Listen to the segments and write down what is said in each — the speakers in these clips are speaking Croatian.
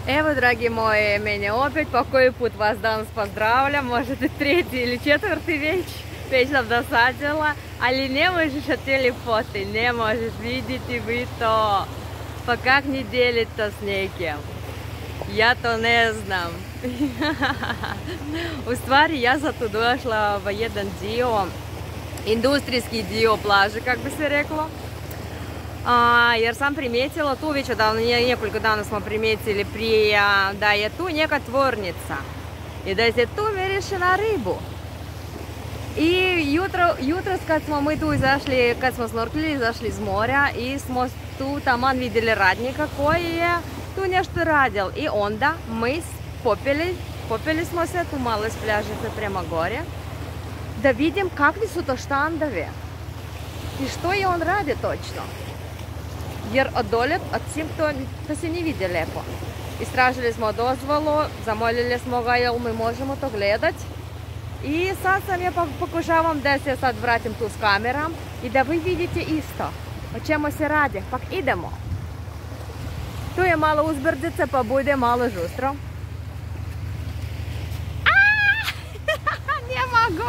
Evo, dragi moji, mene opet po koji put vas danas pozdravljam, možete treći ili četvrti već sam dosadila, ali ne možeš oteli foti, ne možeš vidjeti vi to, pa kak ne dijeliti to s nekim, ja to ne znam. U stvari ja sam tu došla u jedan dio, industrijski dio plaže, kako bi se reklo. Jer sam primijetila tu već odavno, nekoliko dana smo primijetili prije da je tu neka tvornica i da se tu miriše na ribu. I jutros kad smo mi tu izašli, kad smo snorkili, izašli iz morja i smo tu taman vidjeli radnika koji je tu nešto radil. I onda mi popeli smo se tu malo iz plaže prema gore da vidim kakvi su to štandovi i što je on radi točno. Jer od dolje, od svim to se ne vidi lijepo. Istražili smo dozvolu, zamolili smo ga jel mi možemo to gledati. I sad sam ja pokušavam da se sad vratim tu s kamerom i da vi vidite isto o čemu se radi. Pa idemo. Tu je malo uzbrdica pa bude malo žustro. Ne mogu.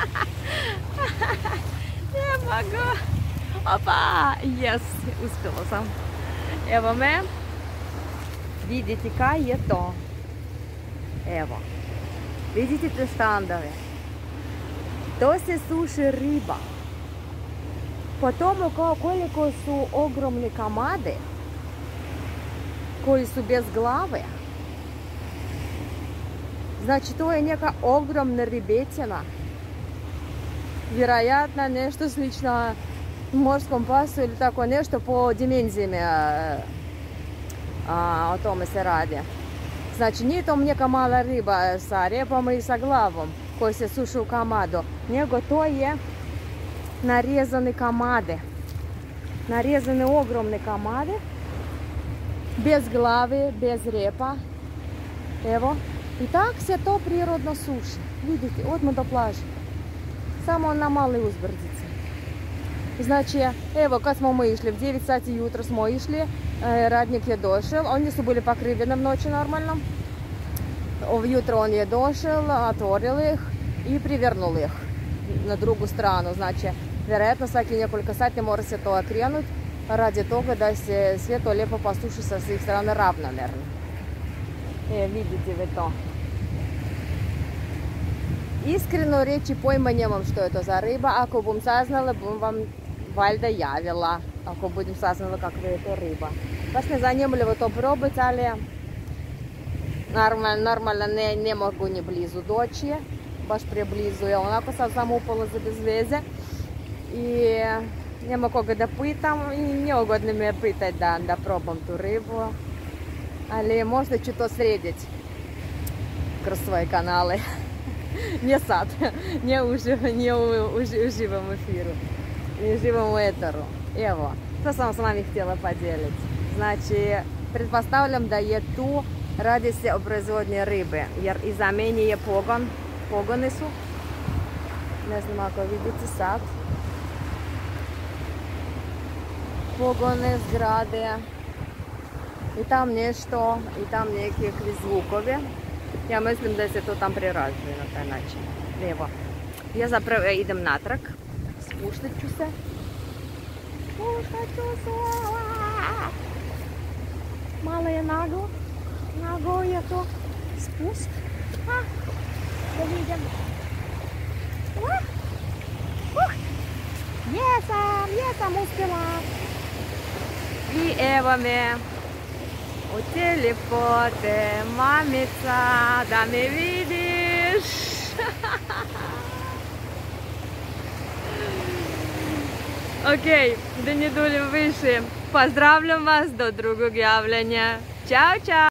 Ne mogu. Opa, yes, uspjela sam. Evo me, vidite kaj je to. Evo, vidite te štandove. To se suši riba. Po tomu koliko su ogromni kamade, koji su bez glave. Znači, to je neka ogromna ribetina. Vjerojatno nešto slično morskom pasu ili tako nešto po dimenzijama o tome se radi. Znači nije to neka mala riba sa repom i sa glavom koji se suši u kamadu, nego to je narezane kamade. Narezane ogromne kamade, bez glave, bez repa. Evo, i tak se to prirodno suši. Vidite, odmah do plaže. Samo na male uzbrdice. Znači, evo kad smo mi išli, v 9 sati jutro smo išli, radnik je došel, oni su bili pokriveni v noći normalno. Jutro on je došel, otvorili ih i privrnuli ih na drugu stranu. Znači, vjerojatno svaki nekoliko sati mora se to okrenuti radi toga da se sve to lijepo posuši sa svih strana ravnomjerno. Vidite vi to. Iskreno reći pojma nemam što je to za riba, ako bom saznala bom vam valjda javila, ako budem saznala kakva je to riba. Baš me zanimljivo to probati, ali normalno ne mogu ni blizu doći, baš preblizu, jer onako sad sam upala za bez veze i nema koga da pitam i neugodno me pitati da probam tu ribu, ali možda ću to srediti kroz svoje kanale. Ne sad, ne u živom efiru, ne živom u etaru. Evo, to sam s vami htjela podijeliti. Znači, pretpostavljam da je tu, radi se o proizvodnji ribe, jer iza meni je pogon, pogoni su, ne znam ako vidite sad, pogone, zgrade, i tam nešto, i tam nekakvi zvukovi. Ja mislim da se to tam prerađuje na taj način. Evo, ja zapravo idem natrag, spuštat ću se. Malo je naglo je to spust. Da vidim. Jesam uspjela. I evo me. U telefote, mamica, da me vidiš. Ok, da ne duljim više. Pozdravljam vas do drugog javljanja. Ćao, čao.